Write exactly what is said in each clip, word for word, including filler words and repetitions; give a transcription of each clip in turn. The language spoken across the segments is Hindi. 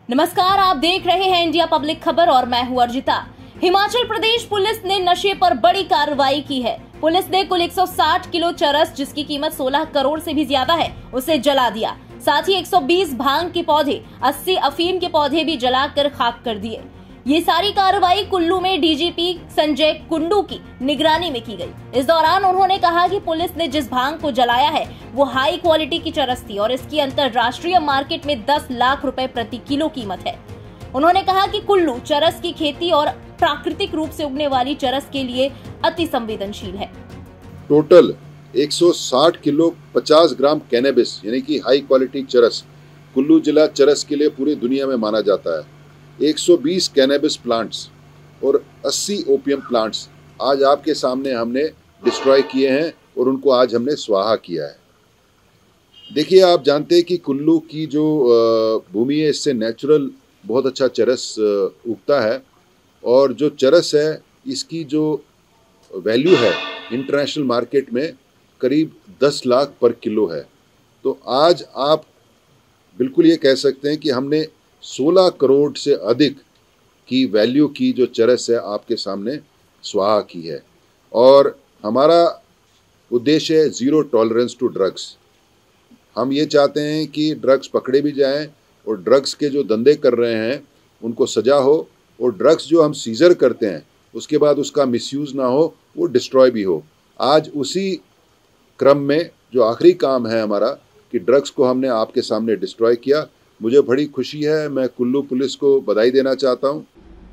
नमस्कार, आप देख रहे हैं इंडिया पब्लिक खबर और मैं हूं अर्जिता। हिमाचल प्रदेश पुलिस ने नशे पर बड़ी कार्रवाई की है। पुलिस ने कुल एक सौ साठ किलो चरस, जिसकी कीमत सोलह करोड़ से भी ज्यादा है, उसे जला दिया। साथ ही एक सौ बीस भांग के पौधे, अस्सी अफीम के पौधे भी जलाकर खाक कर दिए। ये सारी कार्रवाई कुल्लू में डीजीपी संजय कुंडू की निगरानी में की गई। इस दौरान उन्होंने कहा कि पुलिस ने जिस भांग को जलाया है वो हाई क्वालिटी की चरस थी और इसकी अंतरराष्ट्रीय मार्केट में दस लाख रुपए प्रति किलो कीमत है। उन्होंने कहा कि कुल्लू चरस की खेती और प्राकृतिक रूप से उगने वाली चरस के लिए अति संवेदनशील है। टोटल एक सौ साठ किलो पचास ग्राम कैनेबिस यानी कि हाई क्वालिटी चरस कुल्लू जिला चरस के लिए पूरी दुनिया में माना जाता है। एक सौ बीस कैनेबिस प्लांट्स और अस्सी ओपियम प्लांट्स आज आपके सामने हमने डिस्ट्रॉय किए हैं और उनको आज हमने स्वाहा किया है। देखिए, आप जानते हैं कि कुल्लू की जो भूमि है इससे नेचुरल बहुत अच्छा चरस उगता है और जो चरस है इसकी जो वैल्यू है इंटरनेशनल मार्केट में करीब दस लाख पर किलो है। तो आज आप बिल्कुल ये कह सकते हैं कि हमने सोलह करोड़ से अधिक की वैल्यू की जो चरस है आपके सामने स्वाहा की है और हमारा उद्देश्य है ज़ीरो टॉलरेंस टू ड्रग्स। हम ये चाहते हैं कि ड्रग्स पकड़े भी जाएं और ड्रग्स के जो धंधे कर रहे हैं उनको सजा हो और ड्रग्स जो हम सीजर करते हैं उसके बाद उसका मिसयूज़ ना हो, वो डिस्ट्रॉय भी हो। आज उसी क्रम में जो आखिरी काम है हमारा कि ड्रग्स को हमने आपके सामने डिस्ट्रॉय किया। मुझे बड़ी खुशी है, मैं कुल्लू पुलिस को बधाई देना चाहता हूं।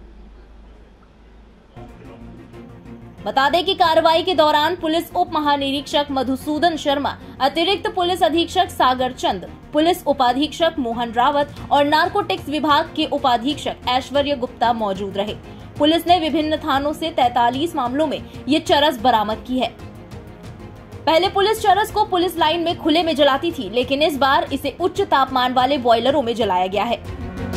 बता दें कि कार्रवाई के दौरान पुलिस उप महानिरीक्षक मधुसूदन शर्मा, अतिरिक्त पुलिस अधीक्षक सागर चंद, पुलिस उपाधीक्षक मोहन रावत और नारकोटिक्स विभाग के उपाधीक्षक ऐश्वर्य गुप्ता मौजूद रहे। पुलिस ने विभिन्न थानों से तैंतालीस मामलों में ये चरस बरामद की है। पहले पुलिस चरस को पुलिस लाइन में खुले में जलाती थी, लेकिन इस बार इसे उच्च तापमान वाले बॉयलरों में जलाया गया है।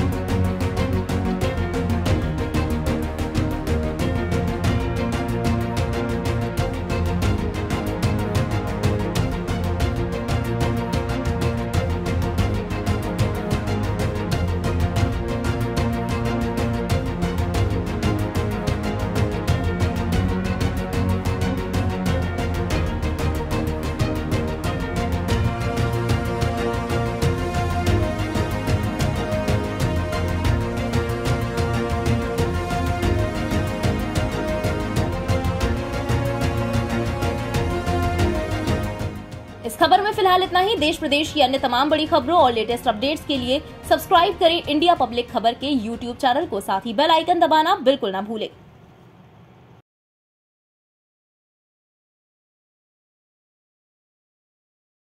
इस खबर में फिलहाल इतना ही। देश प्रदेश की अन्य तमाम बड़ी खबरों और लेटेस्ट अपडेट्स के लिए सब्सक्राइब करें इंडिया पब्लिक खबर के यूट्यूब चैनल को, साथ ही बेल आइकन दबाना बिल्कुल ना भूलें।